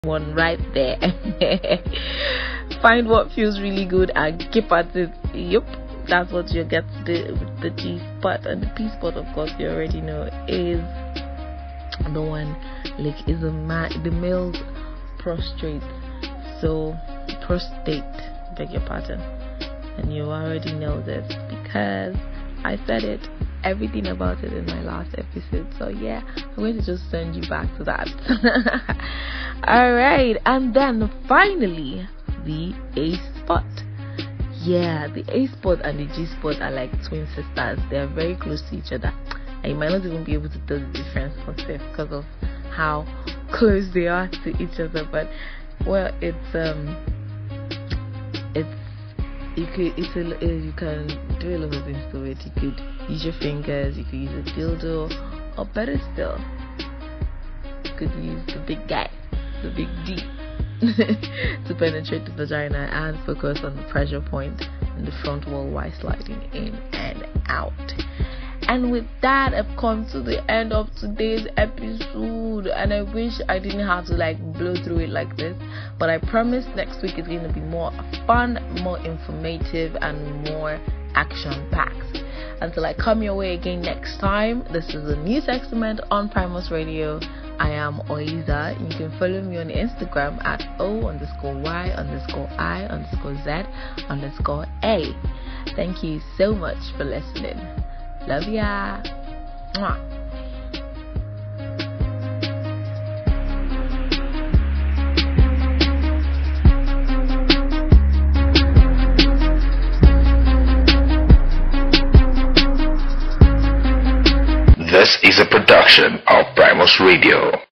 one right there. Find what feels really good and keep at it. Yep, that's what you get to do with the G spot. And the P spot, of course, you already know, is the one, like, is the male's prostate. So prostate, beg your pardon. And you already know this because I said it, everything about it in my last episode. So yeah, I'm going to just send you back to that. Alright, and then finally the A spot. Yeah, the A spot and the G spot are like twin sisters. They are very close to each other, and you might not even be able to tell the difference because of how close they are to each other. But well, you can do a lot of things to it. You could use your fingers, you could use a dildo, or better still, you could use the big guy, the big D, to penetrate the vagina and focus on the pressure point in the front wall while sliding in and out. And with that, I've come to the end of today's episode, and I wish I didn't have to like blow through it like this, but I promise next week is going to be more fun, more informative, and more action packed. Until I come your way again next time, this is a new SEXTAMENT on Primus Radio. I am Oyiza. You can follow me on Instagram at O_Y_I_Z_A. Thank you so much for listening. Love ya. Mwah. This is a production of Primus Radio.